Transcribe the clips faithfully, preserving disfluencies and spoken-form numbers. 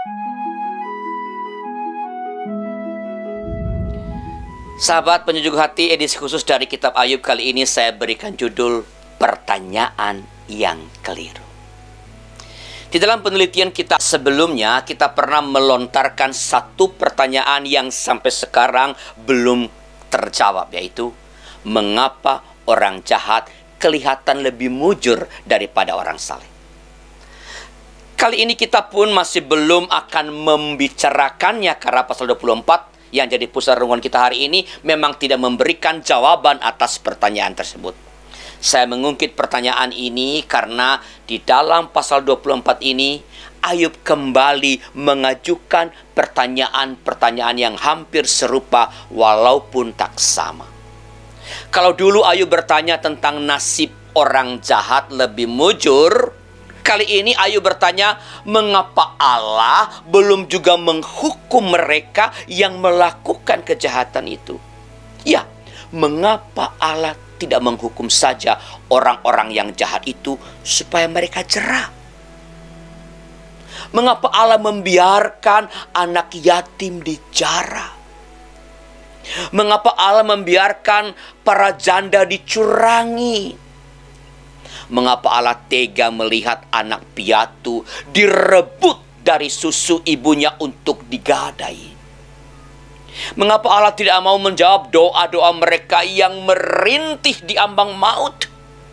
Sahabat penyejuk hati, edisi khusus dari kitab Ayub kali ini saya berikan judul Pertanyaan yang Keliru. Di dalam penelitian kita sebelumnya, kita pernah melontarkan satu pertanyaan yang sampai sekarang belum terjawab, yaitu mengapa orang jahat kelihatan lebih mujur daripada orang saleh. Kali ini kita pun masih belum akan membicarakannya karena pasal dua puluh empat yang jadi pusat renungan kita hari ini memang tidak memberikan jawaban atas pertanyaan tersebut. Saya mengungkit pertanyaan ini karena di dalam pasal dua puluh empat ini Ayub kembali mengajukan pertanyaan-pertanyaan yang hampir serupa walaupun tak sama. Kalau dulu Ayub bertanya tentang nasib orang jahat lebih mujur, kali ini Ayub bertanya mengapa Allah belum juga menghukum mereka yang melakukan kejahatan itu. Ya, mengapa Allah tidak menghukum saja orang-orang yang jahat itu supaya mereka jera? Mengapa Allah membiarkan anak yatim dijara? Mengapa Allah membiarkan para janda dicurangi? Mengapa Allah tega melihat anak piatu direbut dari susu ibunya untuk digadai? Mengapa Allah tidak mau menjawab doa-doa mereka yang merintih di ambang maut?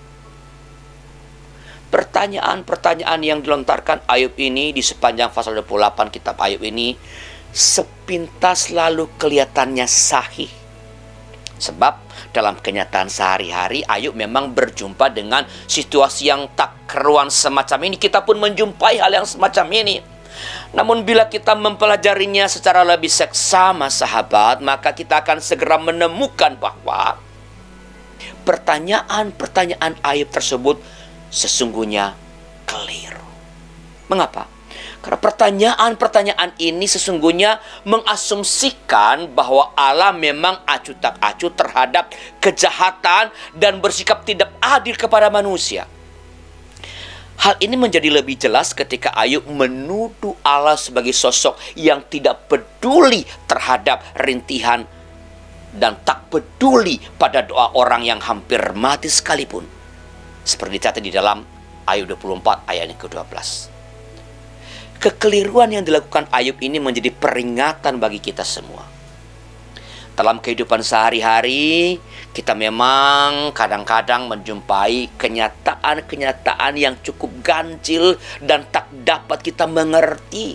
Pertanyaan-pertanyaan yang dilontarkan Ayub ini di sepanjang pasal dua puluh delapan kitab Ayub ini sepintas lalu kelihatannya sahih. Sebab dalam kenyataan sehari-hari Ayub memang berjumpa dengan situasi yang tak keruan semacam ini. Kita pun menjumpai hal yang semacam ini. Namun bila kita mempelajarinya secara lebih seksama sahabat, maka kita akan segera menemukan bahwa pertanyaan-pertanyaan Ayub tersebut sesungguhnya keliru. Mengapa? Karena pertanyaan-pertanyaan ini sesungguhnya mengasumsikan bahwa Allah memang acuh tak acuh terhadap kejahatan dan bersikap tidak adil kepada manusia. Hal ini menjadi lebih jelas ketika Ayub menuduh Allah sebagai sosok yang tidak peduli terhadap rintihan dan tak peduli pada doa orang yang hampir mati sekalipun. Seperti dicatat di dalam Ayub dua puluh empat ayat yang ke dua belas. Kekeliruan yang dilakukan Ayub ini menjadi peringatan bagi kita semua. Dalam kehidupan sehari-hari, kita memang kadang-kadang menjumpai kenyataan-kenyataan yang cukup ganjil dan tak dapat kita mengerti.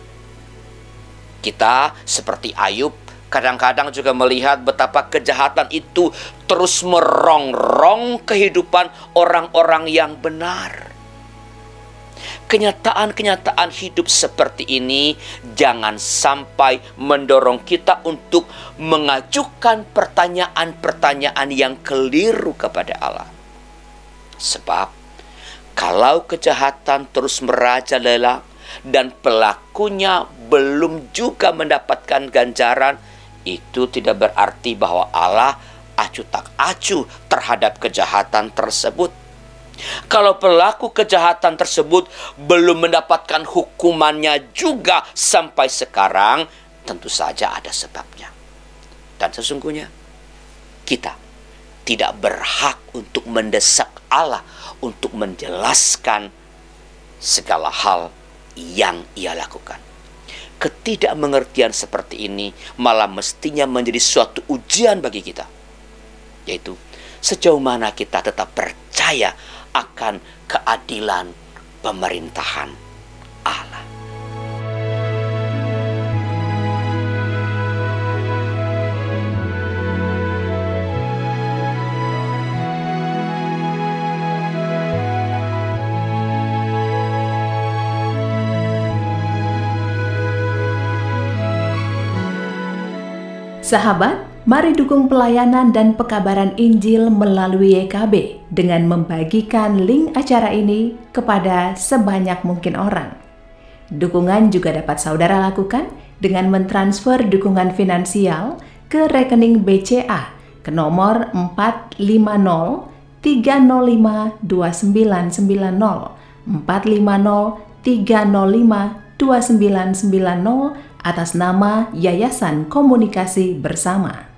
Kita seperti Ayub, kadang-kadang juga melihat betapa kejahatan itu terus merongrong kehidupan orang-orang yang benar. Kenyataan-kenyataan hidup seperti ini jangan sampai mendorong kita untuk mengajukan pertanyaan-pertanyaan yang keliru kepada Allah. Sebab kalau kejahatan terus merajalela dan pelakunya belum juga mendapatkan ganjaran, itu tidak berarti bahwa Allah acuh tak acuh terhadap kejahatan tersebut. Kalau pelaku kejahatan tersebut belum mendapatkan hukumannya juga sampai sekarang, tentu saja ada sebabnya. Dan sesungguhnya kita tidak berhak untuk mendesak Allah untuk menjelaskan segala hal yang Ia lakukan. Ketidakmengertian seperti ini malah mestinya menjadi suatu ujian bagi kita, yaitu sejauh mana kita tetap percaya akan keadilan pemerintahan Allah. Sahabat, mari dukung pelayanan dan pekabaran Injil melalui Y K B dengan membagikan link acara ini kepada sebanyak mungkin orang. Dukungan juga dapat saudara lakukan dengan mentransfer dukungan finansial ke rekening B C A ke nomor empat lima nol tiga nol lima dua sembilan sembilan nol empat lima nol tiga nol lima dua sembilan sembilan nol atas nama Yayasan Komunikasi Bersama.